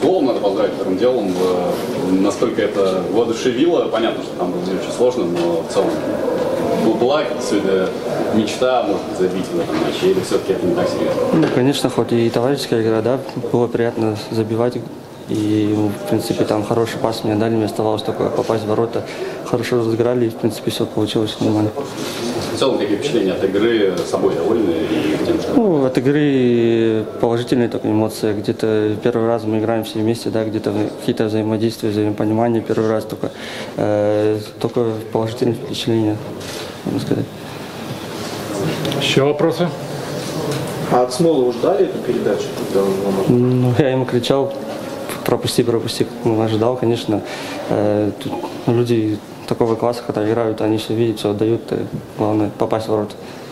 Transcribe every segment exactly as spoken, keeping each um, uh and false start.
голом надо поздравить, первым делом. Насколько это воодушевило, понятно, что там было не очень сложно, но в целом была сегодня мечта, может быть, забить в этом матче, или все-таки это не так серьезно? Ну, конечно, хоть и товарищеская игра, да, было приятно забивать. И, в принципе, там хороший пас мне дали, мне оставалось только попасть в ворота. Хорошо разыграли, и, в принципе, все получилось нормально. В целом, какие впечатления от игры, собой довольны и тем, что... Ну, от игры положительные только эмоции. Где-то первый раз мы играем все вместе, да, где-то какие-то взаимодействия, взаимопонимание первый раз только. Э, только положительные впечатления, можно сказать. Еще вопросы? А от Смолова ждали эту передачу? Когда он... Ну, я ему кричал, пропусти, пропусти. Он ожидал, конечно. Э, тут люди такого класса, когда играют, они все видят, все отдают. Главное попасть в ворота.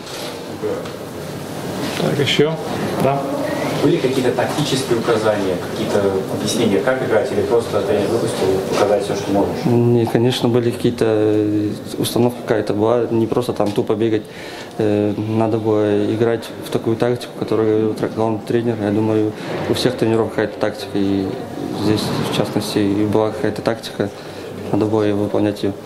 Так, еще? Да. Были какие-то тактические указания, какие-то объяснения, как играть, или просто тренер выпустил показать все, что можешь? Не, конечно, были какие-то, установка какая-то была, не просто там тупо бегать. Надо было играть в такую тактику, которую главный тренер. Я думаю, у всех тренеров какая-то тактика, и здесь, в частности, была какая-то тактика, надо было выполнять ее.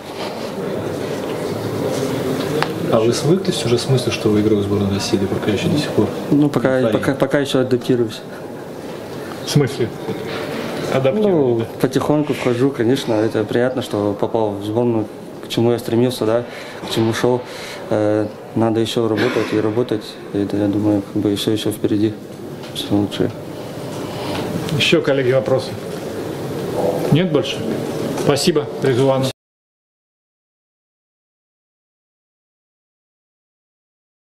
А вы свыклись уже с мыслью, что вы игрок сборной России, пока еще до сих пор? Ну, пока, пока, пока еще адаптируюсь. В смысле? Адаптируюсь? Ну, Да. потихоньку вхожу, конечно, это приятно, что попал в сборную, к чему я стремился, да, к чему шел. Э, надо еще работать и работать, и это, я думаю, как бы еще, еще впереди, все лучше. Еще, коллеги, вопросы? Нет больше? Спасибо, Резуан.